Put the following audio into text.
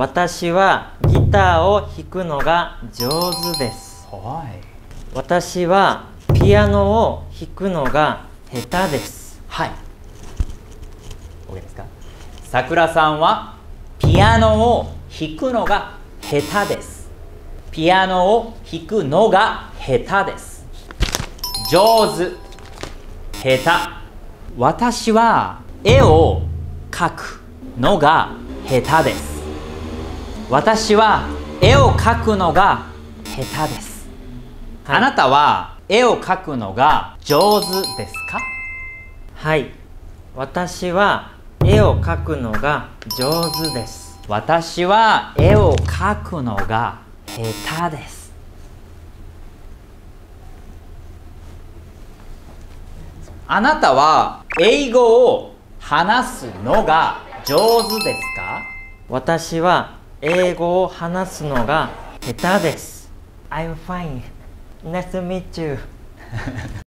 私はギターを弾くのが上手です。 はい。 私はピアノを弾くのが下手です。 はい。OK ですか？さくらさんはピアノを弾くのが下手です。ピアノを弾くのが下手です。上手、下手。私は絵を描くのが下手です。私は絵を描くのが下手です。 はい、 あなたは絵を描くのが上手ですか？ はい。私は絵を描くのが上手です。 私は絵を描くのが下手です。あなたは英語を話すのが上手ですか？ 私は英語を話すのが下手です。I'm fine. Nice to meet you.